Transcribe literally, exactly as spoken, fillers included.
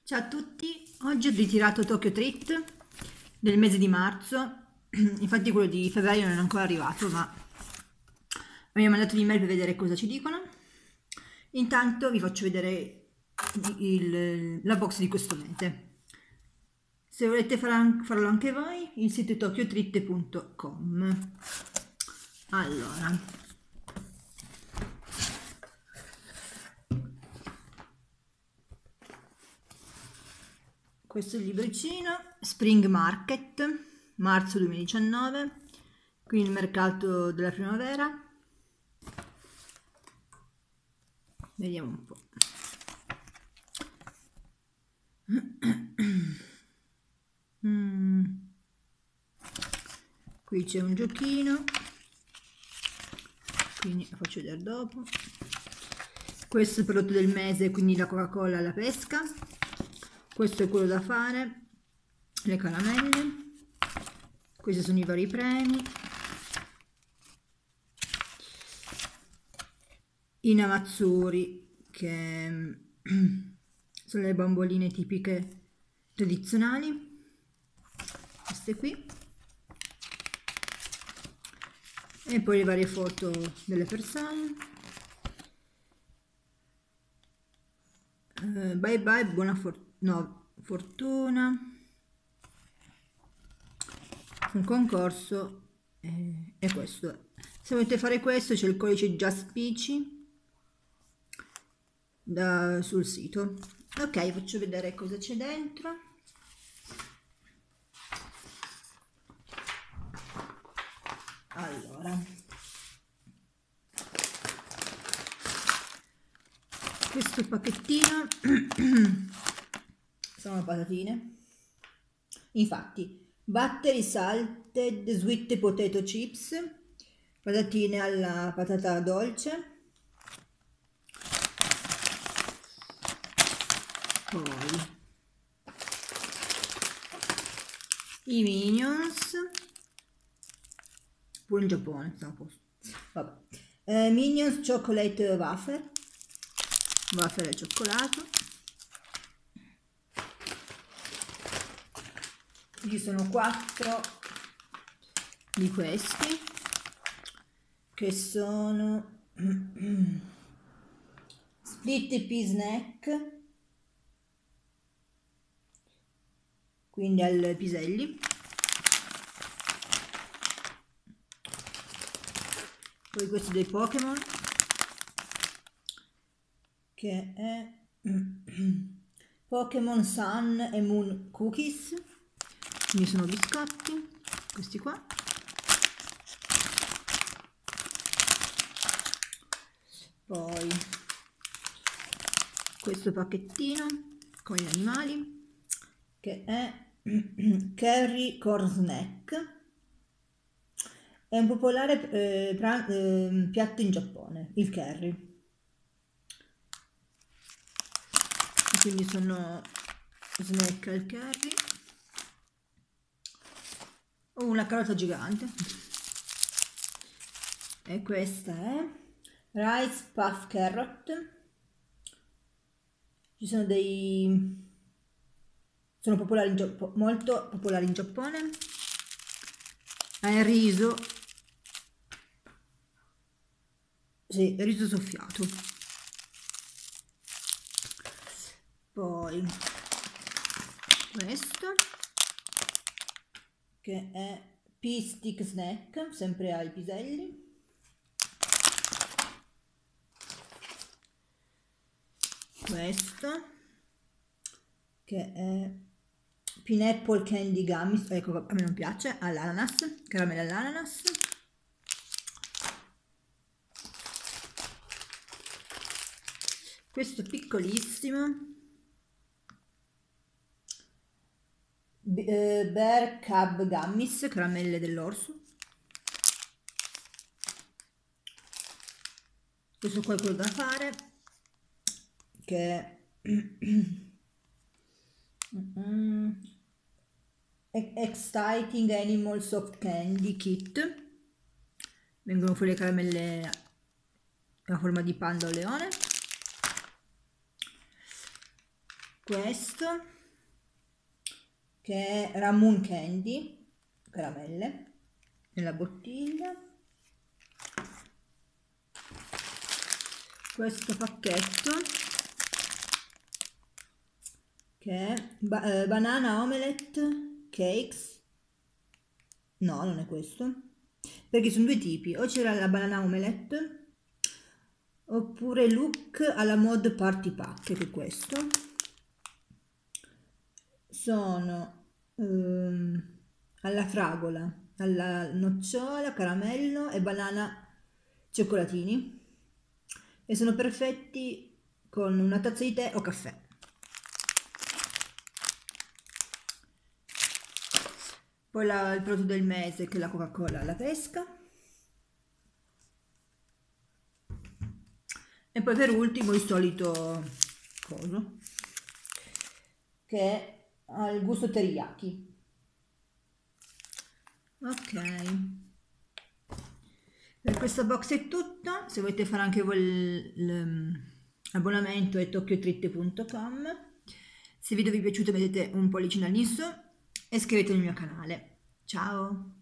Ciao a tutti, oggi ho ritirato Tokyo Treat del mese di marzo, infatti quello di febbraio non è ancora arrivato, ma mi ha mandato l'email per vedere cosa ci dicono. Intanto vi faccio vedere il- la box di questo mese. Se volete far- farlo anche voi, il sito è tokyo treat punto com. Allora, questo è il libricino, Spring Market, marzo duemiladiciannove, qui il mercato della primavera. Vediamo un po'. Mm. Qui c'è un giochino, quindi lo faccio vedere dopo. Questo è il prodotto del mese, quindi la Coca-Cola alla pesca. Questo è quello da fare, le caramelle. Questi sono i vari premi. I namazzuri, che sono le bamboline tipiche tradizionali, queste qui, e poi le varie foto delle persone. Uh, bye bye, buona for no, fortuna, un concorso, eh, e questo. Se volete fare questo c'è il codice JustPici da, sul sito. Ok, faccio vedere cosa c'è dentro. Allora, questo pacchettino sono patatine, infatti battery salted sweet potato chips, patatine alla patata dolce, poi i Minions, pure in Giappone, siamo a posto. Vabbè. Eh, Minions chocolate wafer, wafer al cioccolato. Ci sono quattro di questi che sono split pea snack, quindi al piselli. Poi questo dei Pokémon, che è Pokémon Sun e Moon Cookies, quindi sono biscotti, questi qua. Poi questo pacchettino con gli animali, che è Curry Corn Snack, è un popolare eh, pra- eh, piatto in Giappone, il curry. Quindi sono snack al curry. Ho una carota gigante. E questa è Rice Puff Carrot. Ci sono dei... sono popolari in Giappone, molto popolari in Giappone. Ha il riso. Sì, il riso soffiato. Poi questo, che è Pea Stick Snack, sempre ai piselli. Questo, che è Pineapple Candy Gummies, ecco, a me non piace, all'ananas, caramella all'ananas. Questo piccolissimo, Bear Cub Gummies, caramelle dell'orso. Questo qua è quello da fare, che è Exciting Animal Soft Candy Kit. Vengono fuori le caramelle a forma di panda o leone. questo che è Ramoon Candy, caramelle, nella bottiglia. Questo pacchetto che è ba eh, Banana Omelette Cakes, no, non è questo, perché sono due tipi, o c'era la Banana Omelette oppure Look alla Mod Party Pack, che è questo. Sono um, alla fragola, alla nocciola, caramello e banana cioccolatini, e sono perfetti con una tazza di tè o caffè. Poi la, il prodotto del mese, che è la Coca-Cola alla pesca. E poi per ultimo il solito coso, che ha il gusto teriyaki. Ok, per questa box è tutto. Se volete fare anche voi l'abbonamento è tokyo treat punto com. se il video vi è piaciuto mettete un pollice in su e iscrivetevi al mio canale. Ciao!